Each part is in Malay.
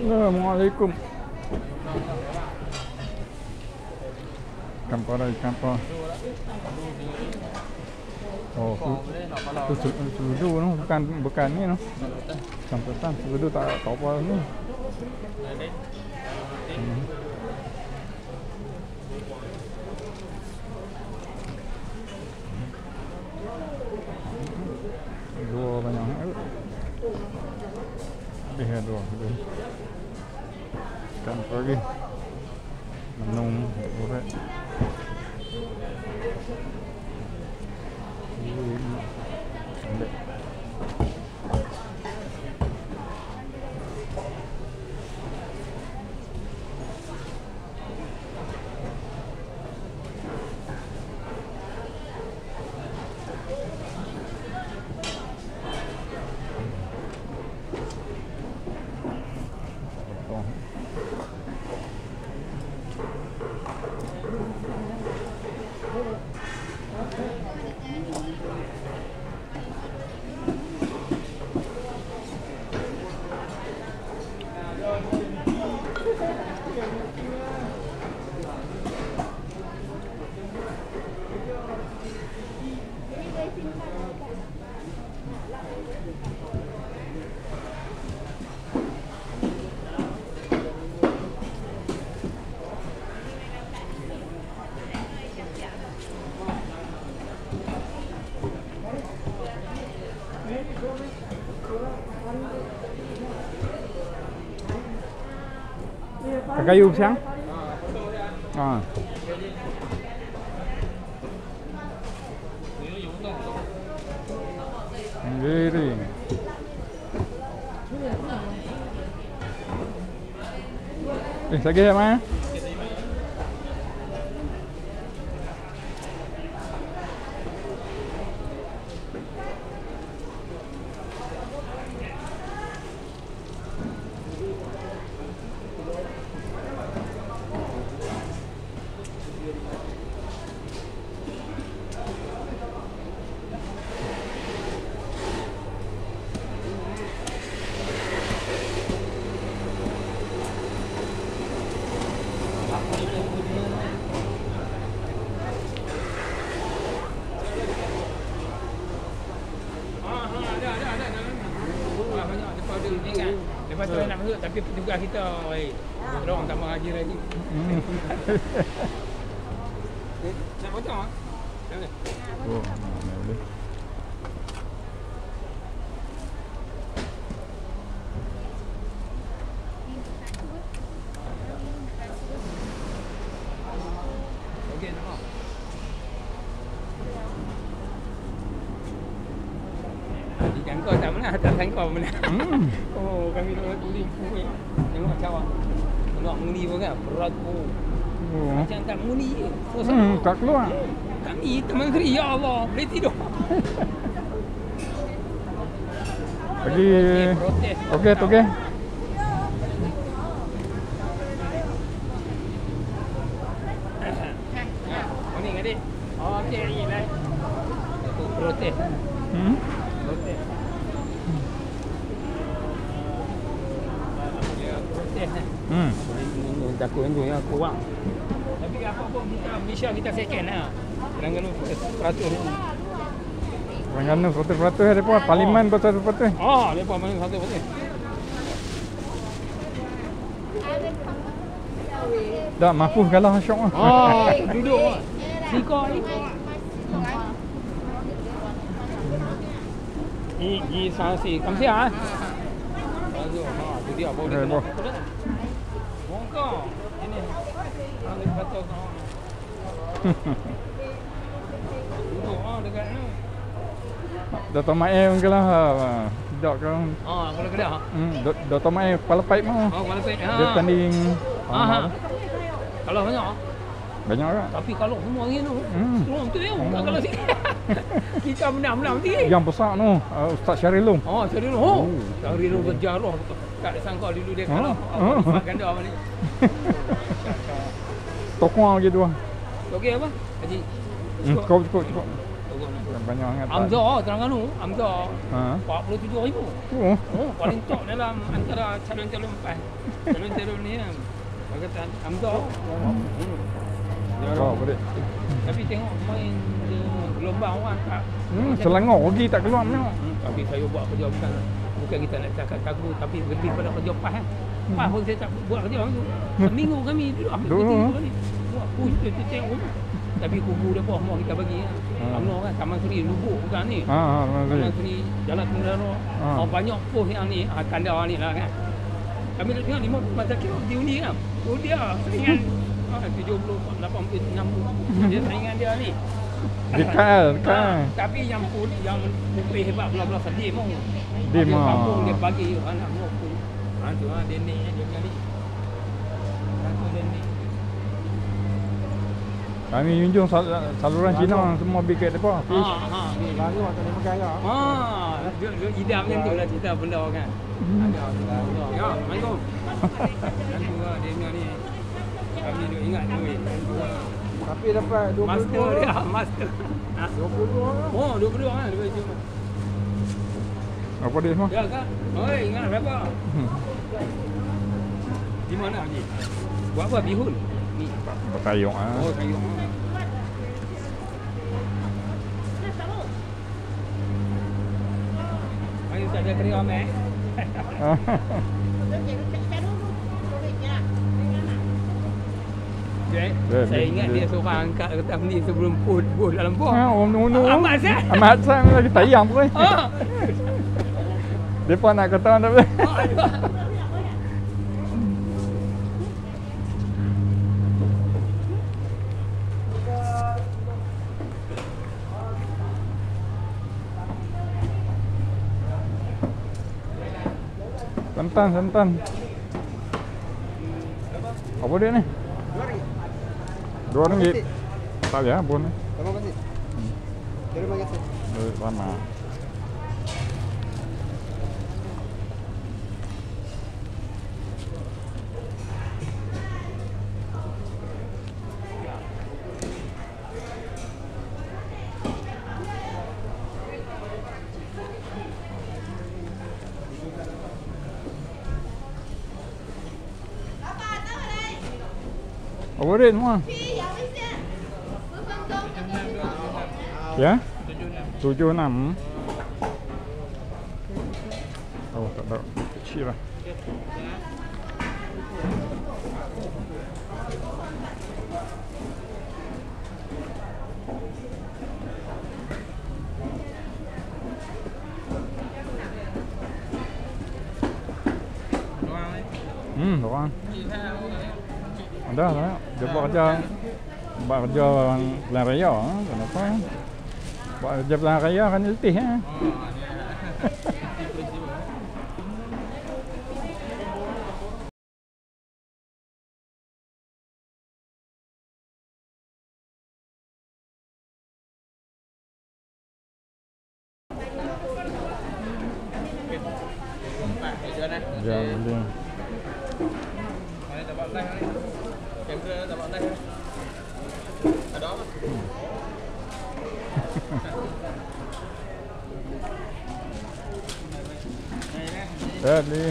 Assalamualaikum. Ikan para, ikan apa? Oh, tu sudu tu, bukan ni tu. Sampai sudu tak apa ni. Dua banyak. Lebih dua. Ikan pagi. Menung, urat. Kayu siang? Jadi. Lagi apa? Lepas tu nak masuk tapi tugas kita dorang tak mau haji lagi. Nak potong ah? Tak boleh. Oh, tak boleh. Okey, nak. Jangkau tak pernah, tak sangka pernah. Oh, kami nak guling kuih. Tengok cawan. Tengok muni pun kan, berat pun. Macam tak muni je. Tak keluar. Kami teman Sri, ya Allah, boleh tidur. Pergi. Okey, okey. Morning adik. Okey, lah. Protes. Protes. Takut itu yang kurang. Tapi apa pun kita Malaysia kita second lah. Terengganu 100%. Terengganu 100% depa parlimen 100%. Depa main 100%. Dah Mahfuz kalah syok ah. Duduk. Siko ni. Ni sasi. Kamsia ah. Tu dia bawa. Mongko. Ini. Ada batok. Duduk dekat ni. Dr. Mae mungkin lah. Tidak kan. Kalau kedah. Dr. Mae kepala paip mah. Kepala paip. Dia tanding. Kalau banyak. Banyak kan? Tapi kalau semua ni tu. Semua tu dia. Bukan kalau sikit. Kita menang-menang nanti. Yang besar tu. Ustaz Syarilum. Syarilum. Syarilum sejarah. Tak sangka dulu dia kalah. Apa ganda apa ni. Tokoh lagi tu. Okey apa? Haji. Cukup. Okey Banyak sangat. Amza Terengganu, Amza. Ha. 47,000. Oh. Oh, paling top dalam antara calon-calon PAS. Calon-calon ni kan. Kata Amza. Oh, boleh. Tapi tengok main dia gelombang orang tak. Selangor lagi tak keluar tengok. Tapi saya buat kerja bukan kita nak cakap kagu tapi lebih pada kerja PAS kan. PAS pun saya tak buat kerja tu. Seminggu kami duduk ambil cuti ni. Buat push tu tengok. Tapi kubu dia pun mau kita bagi kan. UMNO kan Taman Seri Lubuk bukan ni. Taman Seri Jalan Tundaro. Banyak post yang ni tanda ni lah kan. Kami nak tengok 50 masa kira diundi kan. Oh dia seringan 70 80 60 dia seringan dia ni. Dekat. Tapi yang putih hebat belah-belah sedih mau. Dia Dia mau. kampung dia bagi anak mau pun. Tu Denik dia punya ni. Satu Denik. Kami junjung saluran Cina semua bikin depa. Ni baru atau lima negara. Dia idam macam tu lah cerita benda kan. Ada benda. Ya, Assalamualaikum. Nanti dia punya ni. Kami duk ingat tu. Tapi dapat 22 Master dia, master. 22 Oh, 22 kan, 22. Apa dia semua? Ya kan? Oi, ingat berapa? Di mana ni? Buat apa bihun? Ni. Berkayung Oh, kayu. Kayu tak ada kering ame. Saya ingat dia seorang angkat kertas ni sebelum put dalam bot. Amat San. Amat San lagi tayang pun. Depa nak kata tapi. Santan. Apa dia ni? RM2. Tak ya, pun. Terima kasih. Terima kasih. Sama. Apa dia semua? Ya? 76. Oh, tak tahu. Kecil lah. Doang. Ada lah. Dia buat kerja pilihan raya. Kenapa? Buat kerja pilihan raya kan letih. Jangan. Dapat live ni. Kamera dapat live. Ada apa? Tadi.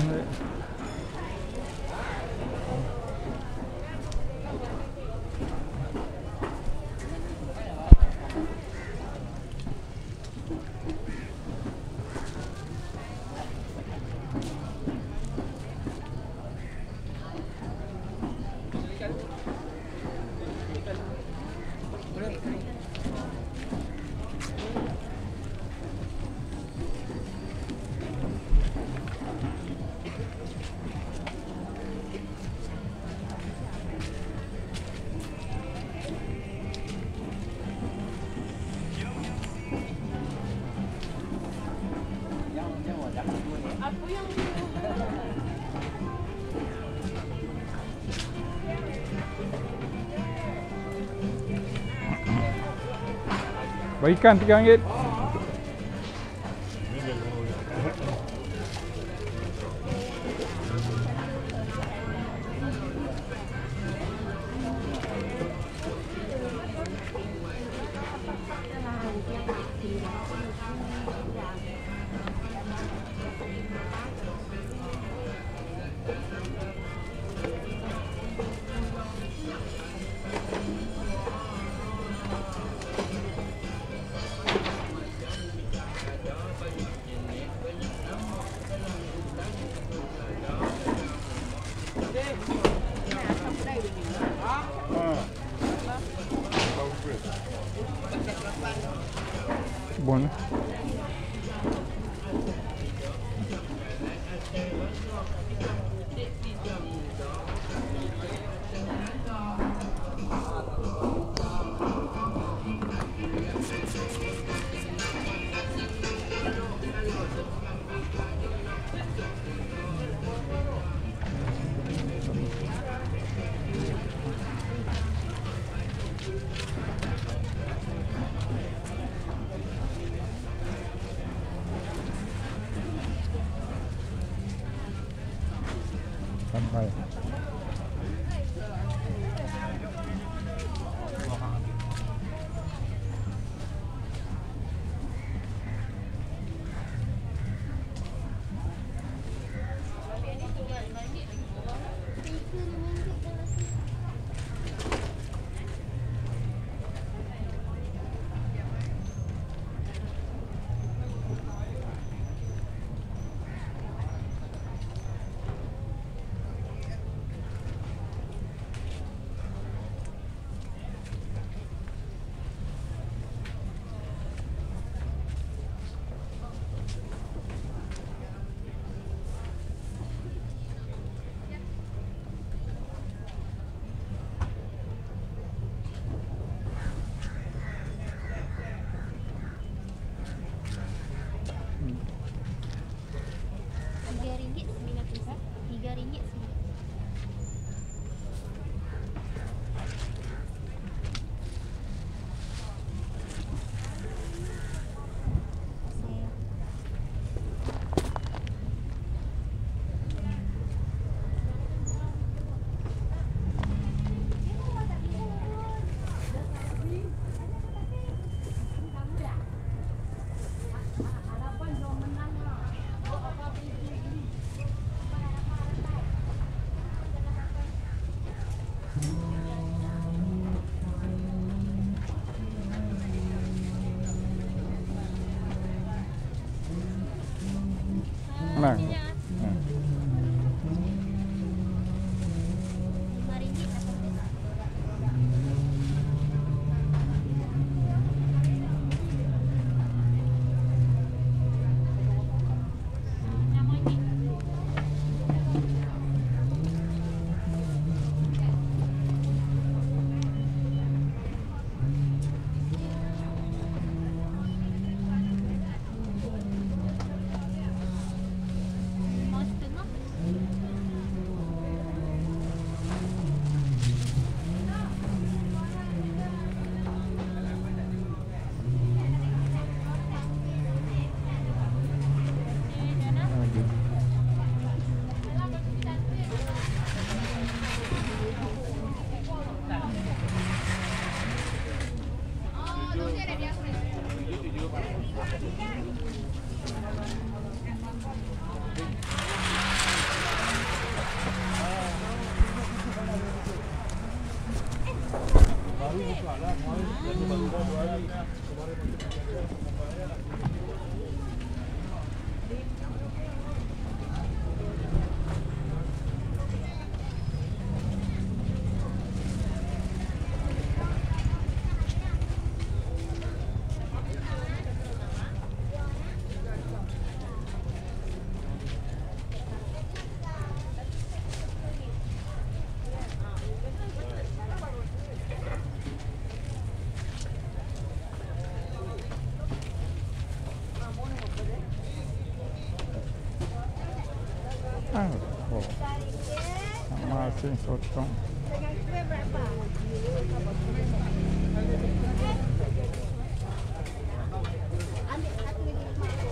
Ikan RM3. hari buka lah. Jadi baru 2 hari. Oh. Masih sotong. Dengan kuih berapa? Ambil satu lagi.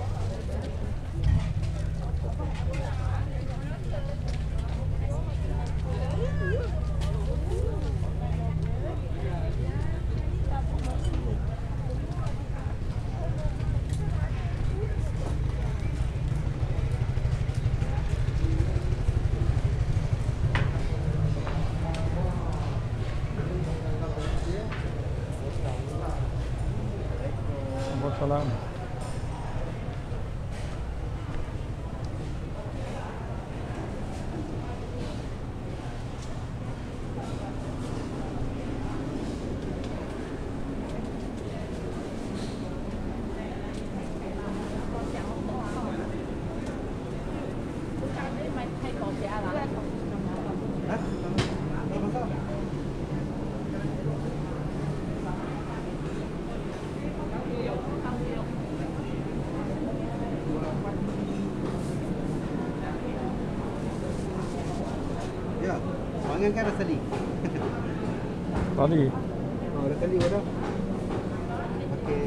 Salam. Ya, pangan kan rasa li. Tadi. Oh, rasa li ada. Okey.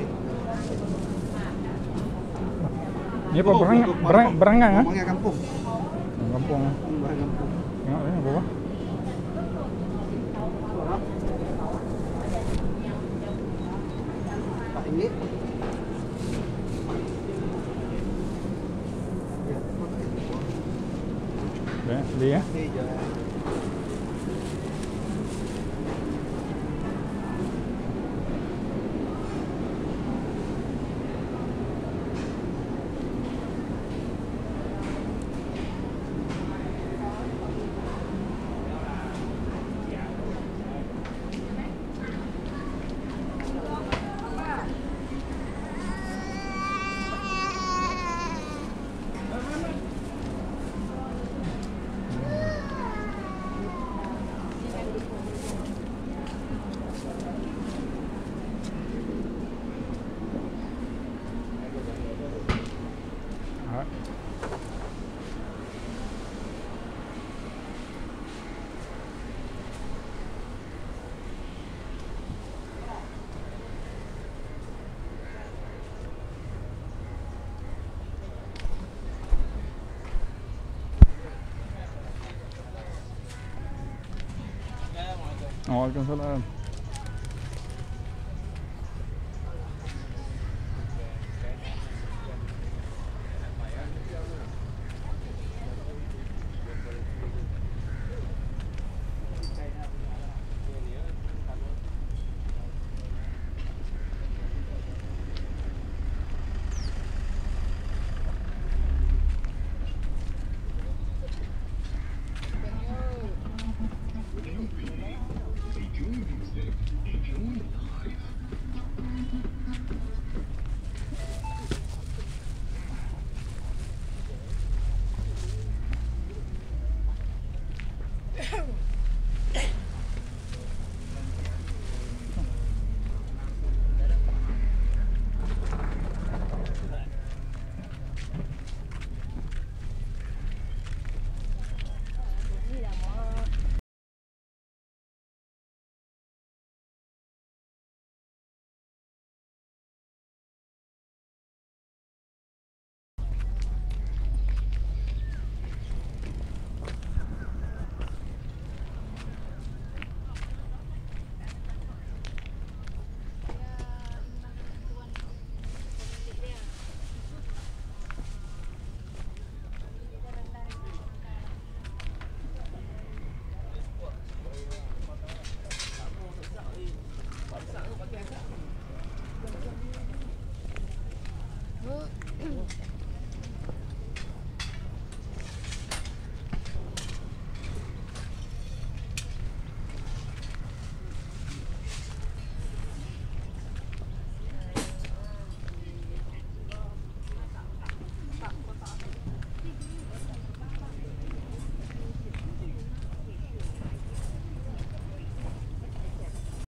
Ni apa berangan ah? Pangan kampung. Kampung ah. Pangan kampung. Tengok ni apa? Ini. Dia ya. Okey je. Waalaikumsalam.